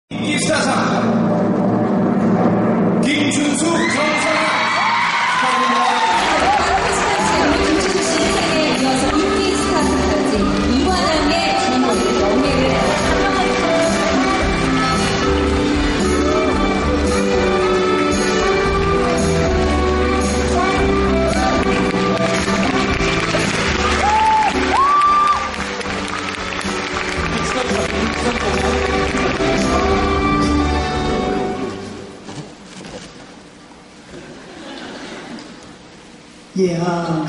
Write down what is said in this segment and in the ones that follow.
인기스타상 김준수 정상화 김준수 씨 인생에 이어서 인기스타상까지 이관왕의 주인공으로 영예를 예,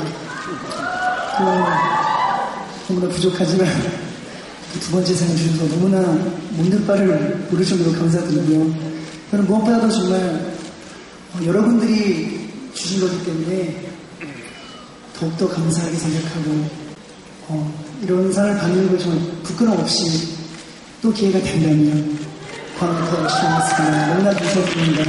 너무나 부족하지만 두 번째 상 주셔서 너무나 묻는 바를 모를 정도로 감사드리고요. 저는 무엇보다도 정말 여러분들이 주신 거기 때문에 더욱더 감사하게 생각하고 이런 상을 받는 걸 정말 부끄럼 없이 또 기회가 된다면 과연 더 열심히 하겠습니다. 너무나 감사드립니다.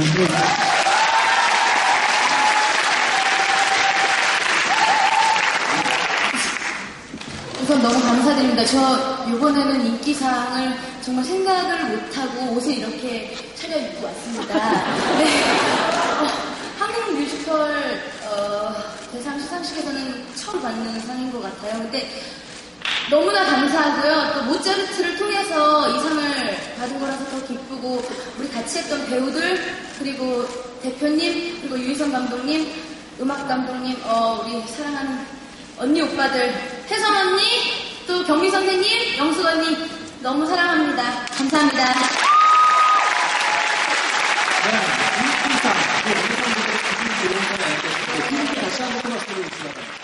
우선 너무 감사드립니다. 저 이번에는 인기상을 정말 생각을 못하고 옷을 이렇게 차려입고 왔습니다. 네. 한국 뮤지컬 대상 시상식에서는 처음 받는 상인 것 같아요. 근데 너무나 감사하고요. 또 모차르트를 통해서 이 상을 받은 거라서 더 기쁘고 우리 같이 했던 배우들 그리고 대표님 그리고 유희선 감독님 음악 감독님 우리 사랑하는 언니 오빠들 혜선 언니 또 경미 선생님 영숙 언니 너무 사랑합니다. 감사합니다. 다시 한번 말씀해 주시죠.